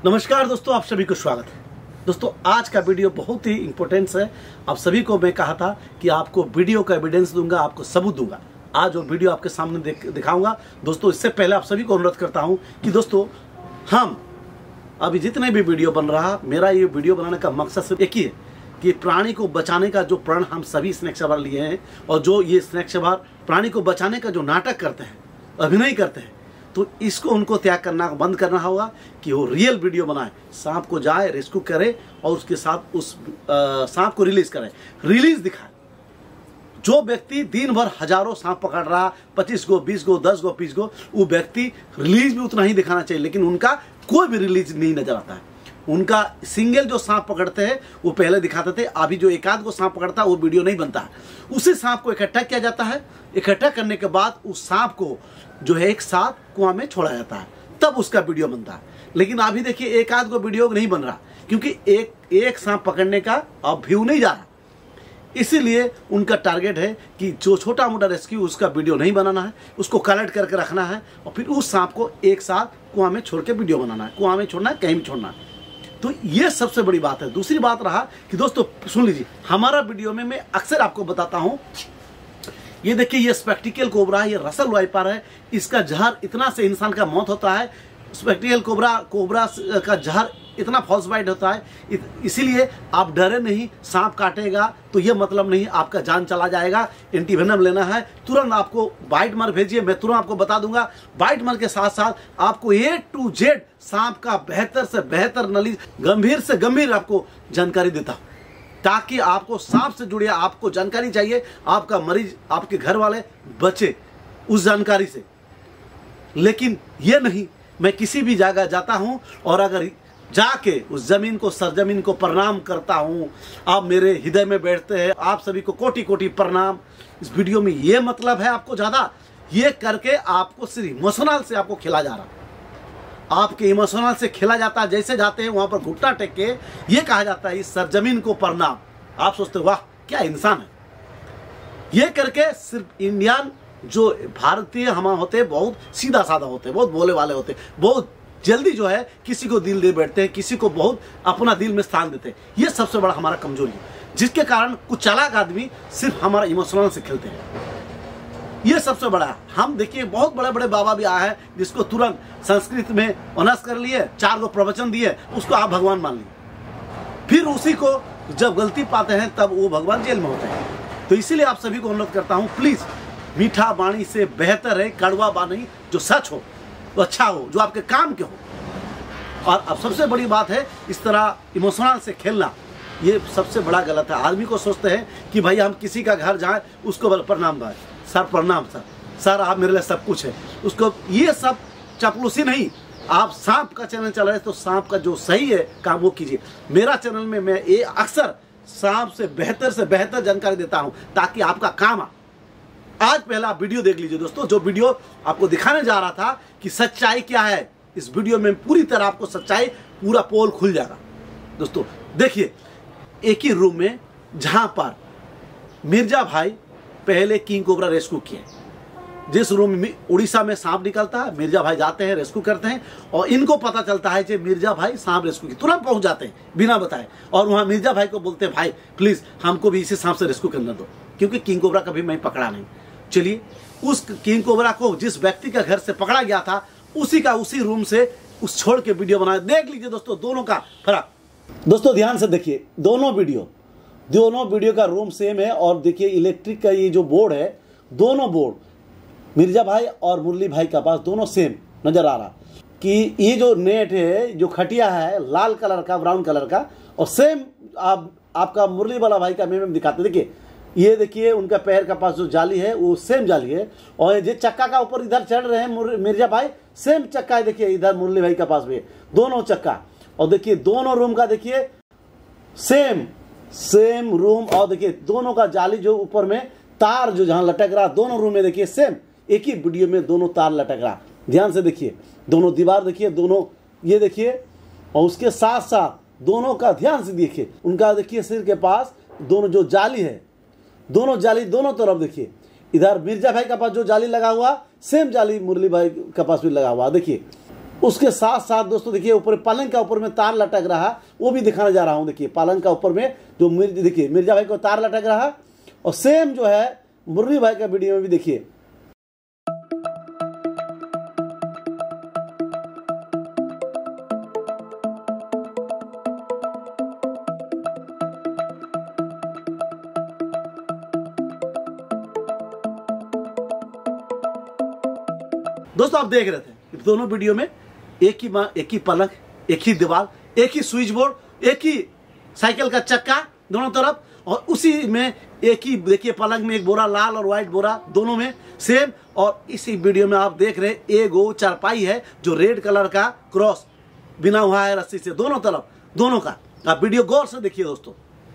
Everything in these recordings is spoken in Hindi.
नमस्कार दोस्तों, आप सभी को स्वागत है। दोस्तों आज का वीडियो बहुत ही इंपॉर्टेंस है। आप सभी को मैं कहा था कि आपको वीडियो का एविडेंस दूंगा, आपको सबूत दूंगा। आज वो वीडियो आपके सामने दिखाऊंगा। दोस्तों इससे पहले आप सभी को अनुरोध करता हूं कि दोस्तों हम अभी जितने भी वीडियो बन रहा, मेरा ये वीडियो बनाने का मकसद सिर्फ एक ही है कि प्राणी को बचाने का जो प्रण हम सभी स्नेक सवार लिए हैं और जो ये स्नेक सवार प्राणी को बचाने का जो नाटक करते हैं, अभिनय करते हैं, तो इसको उनको त्याग करना बंद करना होगा कि वो रियल वीडियो बनाए, सांप को जाए रेस्क्यू करे और उसके साथ उस सांप को रिलीज करे, रिलीज दिखाए। जो व्यक्ति दिन भर हजारों सांप पकड़ रहा, 25 गो 20 गो 10 गो 20 गो, वो व्यक्ति रिलीज भी उतना ही दिखाना चाहिए, लेकिन उनका कोई भी रिलीज नहीं नजर आता है। उनका सिंगल जो सांप पकड़ते हैं वो पहले दिखाते थे, अभी जो एक आध को सांप पकड़ता है वो वीडियो नहीं बनता है। उसी सांप को इकट्ठा किया जाता है, इकट्ठा करने के बाद उस सांप को जो है एक साथ कुआं में छोड़ा जाता है, तब उसका वीडियो बनता है। लेकिन अभी देखिए एक आध को वीडियो नहीं बन रहा, क्योंकि एक सांप पकड़ने का अब व्यू नहीं जा रहा। इसीलिए उनका टारगेट है कि जो छोटा मोटा रेस्क्यू उसका वीडियो नहीं बनाना है, उसको कलेक्ट करके रखना है और फिर उस सांप को एक साथ कुआं में छोड़ के वीडियो बनाना है। कुआं में छोड़ना है, कहीं भी छोड़ना है। तो ये सबसे बड़ी बात है। दूसरी बात रहा कि दोस्तों सुन लीजिए, हमारा वीडियो में मैं अक्सर आपको बताता हूं, ये देखिए ये स्पेक्टिकल कोबरा है, ये रसल वाइपर है, इसका जहर इतना से इंसान का मौत होता है। स्पेक्टिकल कोबरा का जहर इतना फॉल्स बाइट होता है, इसीलिए आप डरे नहीं। सांप काटेगा तो ये मतलब नहीं आपका जान चला जाएगा। एंटीवेनम लेना है, तुरंत आपको बाइट मार भेजिए, मैं तुरंत आपको बता दूंगा। बाइट मार के साथ साथ आपको A to Z सांप का बेहतर से बेहतर नॉलेज, गंभीर से गंभीर आपको जानकारी देता हूं, ताकि आपको सांप से जुड़े आपको जानकारी चाहिए, आपका मरीज आपके घर वाले बचे उस जानकारी से। लेकिन ये नहीं, मैं किसी भी जगह जाता हूं और अगर जाके उस जमीन को, सरजमीन को प्रणाम करता हूं, आप मेरे हृदय में बैठते हैं, आप सभी को कोटि कोटि प्रणाम। इस वीडियो में ये मतलब है आपको ज्यादा, ये करके आपको सिर्फ इमोशनल से आपको खिला जा रहा, आपके इमोशनल से खेला जाता है। जैसे जाते हैं वहां पर घुटना टेक के ये कहा जाता है इस सरजमीन को प्रणाम। आप सोचते वाह क्या इंसान है। ये करके सिर्फ इंडियन जो भारतीय हम होते हैं बहुत सीधा साधा होते हैं, बहुत भोले वाले होते हैं, बहुत जल्दी जो है किसी को दिल दे बैठते हैं, किसी को बहुत अपना दिल में स्थान देते हैं। ये सबसे बड़ा हमारा कमजोरी है, जिसके कारण कुछ चालाक आदमी सिर्फ हमारा इमोशनल से खेलते हैं। ये सबसे बड़ा है। हम देखिए बहुत बड़े बड़े बाबा भी आए हैं जिसको तुरंत संस्कृत में ऑनर्स कर लिए, 4 गो प्रवचन दिए, उसको आप भगवान मान लिए। फिर उसी को जब गलती पाते हैं तब वो भगवान जेल में होते हैं। तो इसीलिए आप सभी को अनुरोध करता हूं, प्लीज मीठा वाणी से बेहतर है कड़वा वाणी, जो सच हो, वो अच्छा हो, जो आपके काम के हो। और अब सबसे बड़ी बात है, इस तरह इमोशनल से खेलना ये सबसे बड़ा गलत है। आदमी को सोचते हैं कि भाई हम किसी का घर जाएं उसको प्रणाम भाई, सर प्रणाम सर आप मेरे लिए सब कुछ है, उसको ये सब चापलूसी नहीं। आप सांप का चैनल चला रहे तो सांप का जो सही है काम वो कीजिए। मेरा चैनल में मैं ये अक्सर सांप से बेहतर जानकारी देता हूं, ताकि आपका काम आज पहला आप वीडियो देख लीजिए दोस्तों। जो वीडियो आपको दिखाने जा रहा था कि सच्चाई क्या है, इस वीडियो में पूरी तरह आपको सच्चाई पूरा पोल खुल जाएगा। दोस्तों देखिए, एक ही रूम में जहां पर मिर्जा भाई पहले किंग कोबरा रेस्क्यू किए, जिस रूम में उड़ीसा में सांप निकलता है, मिर्जा भाई जाते हैं, रेस्क्यू करते हैं, और इनको पता चलता है कि मिर्जा भाई सांप रेस्क्यू की, तुरंत पहुंच जाते हैं बिना बताए, और वहां मिर्जा भाई को बोलते हैं भाई प्लीज हमको भी इसी सांप से रेस्क्यू करने दो, क्योंकि किंग कोबरा कभी मैं पकड़ा नहीं। चलिए उस किंग कोबरा को जिस व्यक्ति का घर से पकड़ा गया था उसी रूम से उस छोड़ के वीडियो बनाया। देख लीजिए दोस्तों दोनों का फर्क। दोस्तों ध्यान से देखिए, दोनों वीडियो का रूम सेम है। और देखिए इलेक्ट्रिक का ये जो बोर्ड है, दोनों बोर्ड मिर्जा भाई और मुरली भाई का पास दोनों सेम नजर आ रहा कि ये जो नेट है, जो खटिया है लाल कलर का, ब्राउन कलर का, और सेम आपका मुरली वाला भाई का में दिखाते। देखिए ये देखिए उनका पैर का पास जो जाली है वो सेम जाली है, और ये चक्का का ऊपर इधर चढ़ रहे हैं मिर्जा भाई, सेम चक्का है। देखिए इधर मुरली भाई का पास भी है, दोनों चक्का। और देखिए दोनों रूम का देखिए सेम रूम, और देखिए दोनों का जाली जो ऊपर में तार जो जहां लटक रहा, दोनों रूम में देखिए सेम एक ही वीडियो में दोनों तार लटक रहा। ध्यान से देखिए, दोनों दीवार देखिए, दोनों ये देखिए, और उसके साथ साथ दोनों का ध्यान से देखिए, उनका देखिए सिर के पास दोनों जो जाली है, दोनों जाली दोनों तरफ देखिए। इधर मिर्जा भाई का पास जो जाली लगा हुआ, सेम जाली मुरली भाई के पास भी लगा हुआ। देखिए उसके साथ साथ दोस्तों देखिए ऊपर पलंग का ऊपर में तार लटक रहा, वो भी दिखाने जा रहा हूँ। देखिए पलंग का ऊपर में जो देखिए मिर्जा भाई को तार लटक रहा, और सेम जो है मुरली भाई का वीडियो में भी देखिए। दोस्तों आप देख रहे थे दोनों वीडियो में एक ही पलंग, एक ही दीवार, एक ही स्विच बोर्ड, एक ही साइकिल का चक्का दोनों तरफ, और उसी में एक ही देखिए पलंग में एक बोरा, लाल और व्हाइट बोरा दोनों में सेम। और इसी वीडियो में आप देख रहे हैं एक चारपाई है जो रेड कलर का क्रॉस बिना हुआ है रस्सी से दोनों तरफ, दोनों का। आप वीडियो गौर से देखिए दोस्तों।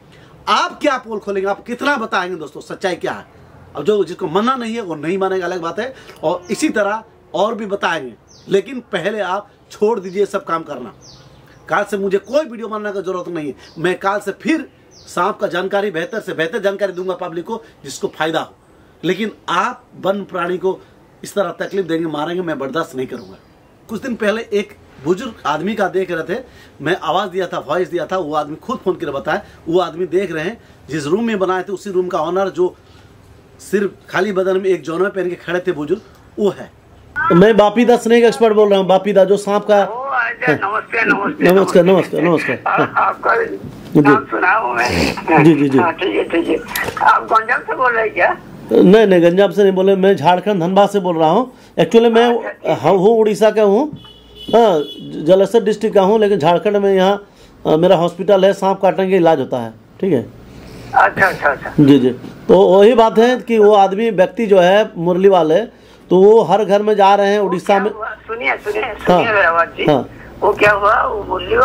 आप क्या पोल खोलेंगे, आप कितना बताएंगे दोस्तों सच्चाई क्या है। अब जो जिसको मानना नहीं है वो नहीं मानेगा, अलग बात है, और इसी तरह और भी बताएंगे। लेकिन पहले आप छोड़ दीजिए सब काम करना। काल से मुझे कोई वीडियो बनाने की जरूरत नहीं है। मैं काल से फिर सांप का जानकारी बेहतर से बेहतर जानकारी दूंगा पब्लिक को, जिसको फायदा हो। लेकिन आप वन प्राणी को इस तरह तकलीफ देंगे, मारेंगे, मैं बर्दाश्त नहीं करूंगा। कुछ दिन पहले एक बुजुर्ग आदमी का देख रहे थे, मैं आवाज दिया था, वॉइस दिया था, वो आदमी खुद फोन कर बताया। वो आदमी देख रहे हैं जिस रूम में बनाए थे उसी रूम का ऑनर, जो सिर्फ खाली बदन में एक जौनवे पहन के खड़े थे बुजुर्ग, वो है। मैं बापीदा स्नेक एक्सपर्ट बोल रहा हूँ। बापीदा जो सांप का। नमस्ते नमस्ते नमस्कार नमस्कार नमस्कार। आपका नाम सुना हूँ मैं। जी जी जी। ठीक है ठीक है। आप गंजाम से बोल रहे हैं क्या? नहीं गंजाम से नहीं बोले, मैं झारखंड धनबाद से बोल रहा हूँ। एक्चुअली मैं हूँ उड़ीसा का हूँ, हाँ जलेसर डिस्ट्रिक्ट का हूँ, लेकिन झारखंड में यहाँ मेरा हॉस्पिटल है, सांप काटने का इलाज होता है। ठीक है। अच्छा अच्छा अच्छा। जी जी। तो वही बात है कि वो आदमी व्यक्ति जो है मुरली वाले, तो वो हर घर में जा रहे हैं उड़ीसा में। सुनिए सुनिए सुनिए मेरा बात जी। वो क्या हुआ, वो मुरली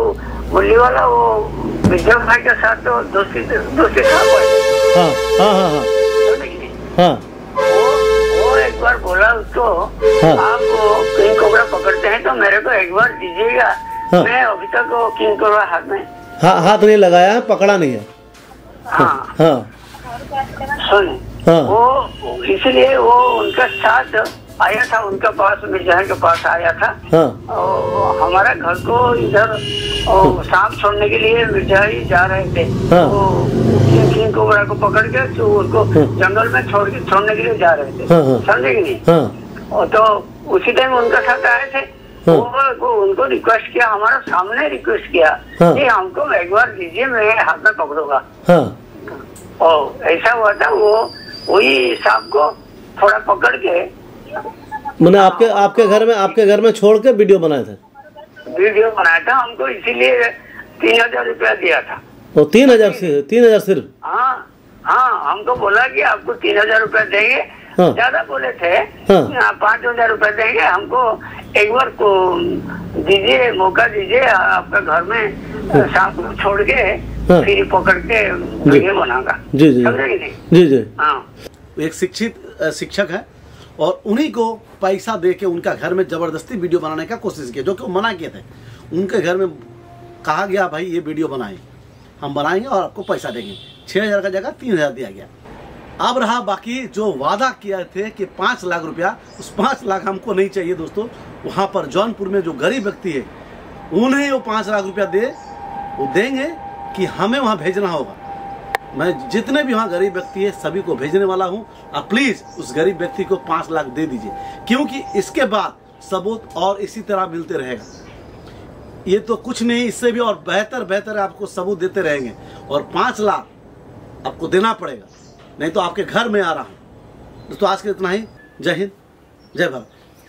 वाला वो विजय भाई के साथ तो दोस्ती था। हाँ हाँ हाँ हाँ हाँ। वो एक बार बोला उसको, आप किंग कोबरा पकड़ते हैं तो मेरे को एक बार दीजिएगा। मैं अभी तक वो किंग कोबरा हाथ नहीं लगाया है, पकड़ा नहीं है। हाँ हाँ सुन, वो इसलिए वो उनका साथ आया था, उनके पास मिर्जा के पास आया था। और हमारा घर को इधर सांप छोड़ने के लिए मिर्जा ही जा रहे थे। किंग कोबरा को पकड़ के तो उनको जंगल में छोड़ने के लिए जा रहे थे, समझे कि नहीं। और तो उसी टाइम उनका साथ आए थे। वो उनको रिक्वेस्ट किया, हमारा सामने रिक्वेस्ट किया कि हमको एक बार दीजिए, मैं हाथ में पकड़ूंगा। और ऐसा हुआ था, वो वही सांप को थोड़ा पकड़ के मैंने आपके घर में छोड़ के वीडियो बनाया था। हमको इसीलिए 3000 रुपया दिया था। वो 3000 सिर्फ? हाँ हाँ, हमको बोला कि आपको 3000 रुपया देंगे। ज्यादा बोले थे 5000 रुपया देंगे, हमको एक बार को दीजिए, मौका दीजिए, आपका घर में सांप को छोड़ के फिर पकड़ के वीडियो बनाऊंगा। जी जी जी जी। हाँ, एक शिक्षक है और उन्हीं को पैसा दे के उनका घर में जबरदस्ती वीडियो बनाने का कोशिश किया, जो कि मना किए थे। उनके घर में कहा गया भाई ये वीडियो बनाएं, हम बनाएंगे और आपको पैसा देंगे। 6000 का जगह 3000 दिया गया। अब रहा बाकी जो वादा किया थे कि 5 लाख रुपया, उस 5 लाख हमको नहीं चाहिए दोस्तों। वहां पर जौनपुर में जो गरीब व्यक्ति है उन्हें वो 5 लाख रुपया वो देंगे कि हमें वहां भेजना होगा। मैं जितने भी वहाँ गरीब व्यक्ति है सभी को भेजने वाला हूँ। आप प्लीज उस गरीब व्यक्ति को 5 लाख दे दीजिए, क्योंकि इसके बाद सबूत और इसी तरह मिलते रहेगा। ये तो कुछ नहीं, इससे भी और बेहतर आपको सबूत देते रहेंगे। और 5 लाख आपको देना पड़ेगा, नहीं तो आपके घर में आ रहा हूँ। दोस्तों आज के इतना ही। जय हिंद, जय भारत।